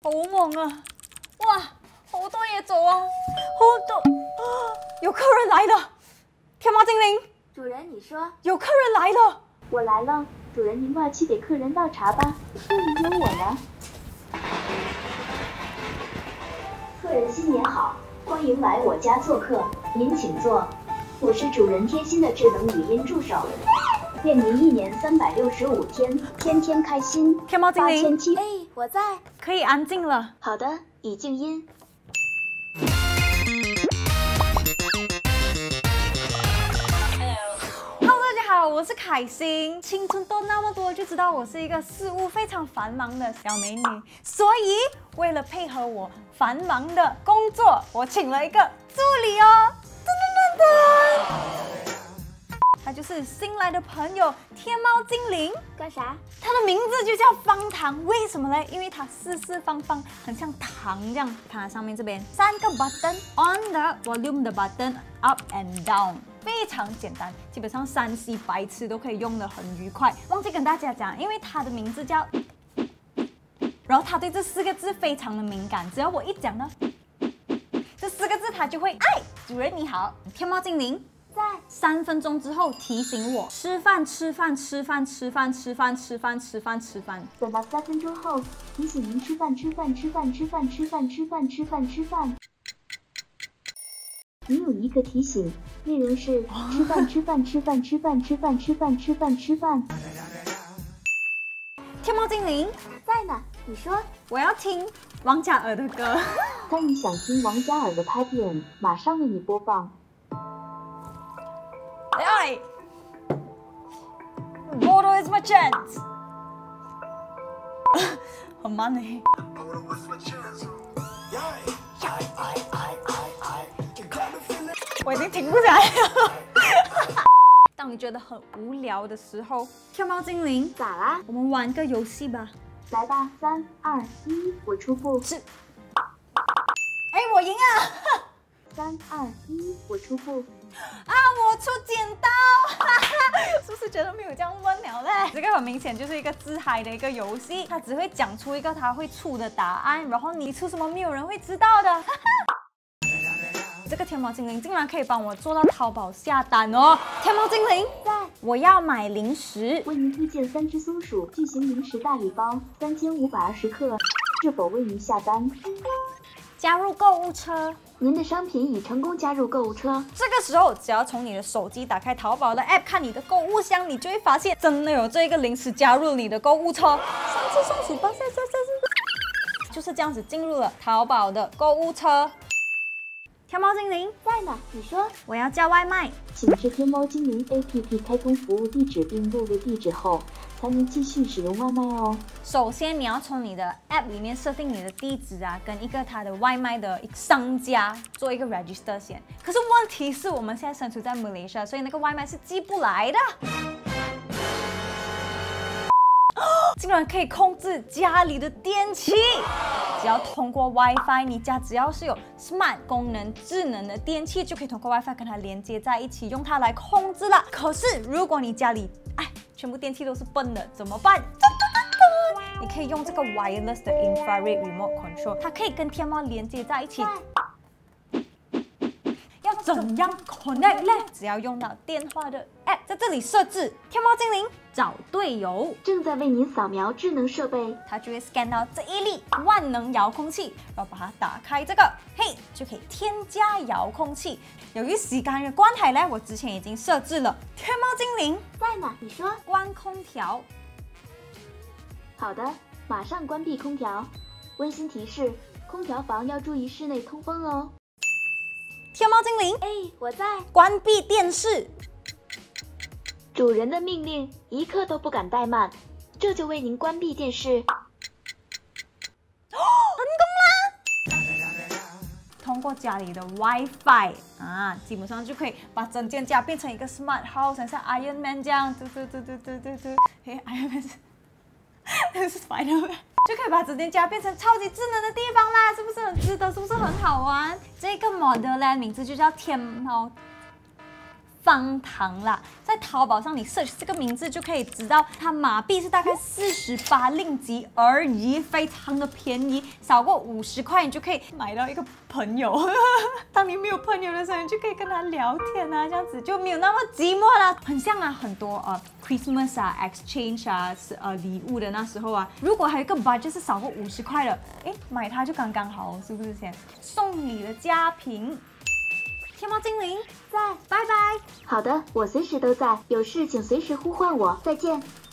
好猛啊！哇，好多嘢做啊，好多有客人来了！天猫精灵， 主人，你说有客人来了。 我来了。主人，您快去给客人倒茶吧，这里有我呢。客人新年好，欢迎来我家做客，您请坐。我是主人贴心的智能语音助手，愿您一年365天，天天开心。 天猫精灵 8700。哎，我在。 可以安静了。 好的，已静音。 好，我是凯欣。青春痘那么多，就知道我是一个事务非常繁忙的小美女。所以，为了配合我繁忙的工作，我请了一个助理哦。噔噔噔噔，他就是新来的朋友天猫精灵。 干啥？ 它的名字就叫方糖，为什么嘞？因为它四四方方，很像糖这样。看它上面这边3个 button，on the volume 的 button，up and down。非常简单，基本上3C 白痴都可以用得很愉快。忘记跟大家讲，因为它的名字叫，然后他对这4个字非常的敏感，只要我一讲呢，这4个字他就会哎，主人你好，天猫精灵在。 3分钟之后提醒我吃饭吃饭吃饭吃饭吃饭吃饭吃饭吃饭。 等到3分钟后提醒您吃饭吃饭吃饭吃饭吃饭吃饭吃饭吃饭。您有一个提醒，内容是吃饭吃饭吃饭吃饭吃饭吃饭吃饭吃饭。 天猫精灵在呢，你说。 我要听王嘉尔的歌。 当你想听王嘉尔的拍片，马上为你播放。 哎 ，Bordeaux is my chance 。很慢呢。我已经停不下来了。当你觉得很无聊的时候，天猫精灵咋啦？ 我们玩个游戏吧。 来吧，3、2、1，我出布。 是。哎，我赢啊 ！3、2、1，我出布。 啊，我出剪刀！是不是觉得没有这样闷了嘞？这个很明显就是一个自嗨的一个游戏，它只会讲出一个它会出的答案，然后你出什么没有人会知道的。这个天猫精灵竟然可以帮我做到淘宝下单哦！天猫精灵， 在。 我要买零食， 为您推荐3只松鼠巨型零食大礼包，3520克，是否为您下单？ 加入购物车。 您的商品已成功加入购物车。 这个时候，只要从你的手机打开淘宝的 app， 看你的购物箱，你就会发现真的有这个零食加入你的购物车。3只松鼠包，就是这样子进入了淘宝的购物车。天猫精灵在呢，你说。 我要叫外卖， 请至天猫精灵 APP 开通服务地址并录入地址后，才能继续使用外卖哦。 首先你要从你的 app 里面设定你的地址啊，跟一个它的外卖的一个商家做一个 register 先。可是问题是我们现在身处在 Malaysia， 所以那个外卖是寄不来的。竟然可以控制家里的电器，只要通过 WiFi， 你家只要是有 Smart 功能智能的电器，就可以通过 WiFi 跟它连接在一起，用它来控制了。可是如果你家里全部电器都是笨的，怎么办？你可以用这个 wireless 的 infrared remote control， 它可以跟天猫连接在一起。要怎样 connect 呢？只要用到电话的 app， 在这里设置天猫精灵找队友， 正在为您扫描智能设备， 它就会 scan 到这一粒万能遥控器，然后把它打开这个，嘿，就可以添加遥控器。由于时间的关係呢，我之前已經設置了天貓精靈在呢，你說。 關空調。 好的，马上关闭空调。温馨提示：空调房要注意室内通风哦。 天猫精灵， 哎，我在。 關閉電視。 主人的命令一刻都不敢怠慢，这就为您关闭电视。 通过家里的 WiFi 啊，基本上就可以把整间家变成一个 smart house， 像 Iron Man 这样，嘿 ，Iron Man 是 Spider-Man， 就可以把整间家变成超级智能的地方啦，是不是很值得？是不是很好玩？这个 model 呢，名字就叫天猫方糖啦。在淘宝上你 search 这个名字就可以知道，它马币是大概48令吉而已，非常的便宜，少过50块你就可以买到一个朋友。当你没有朋友的时候，你就可以跟他聊天啊，这样子就没有那么寂寞啦。很像啊，很多Christmas 啊 exchange 啊礼物的那时候啊，如果还有一个 budget 是少过50块的，哎，买它就刚刚好，是不是先送你的佳品？天猫精灵在，拜拜。 好的，我随时都在，有事请随时呼唤我，再见。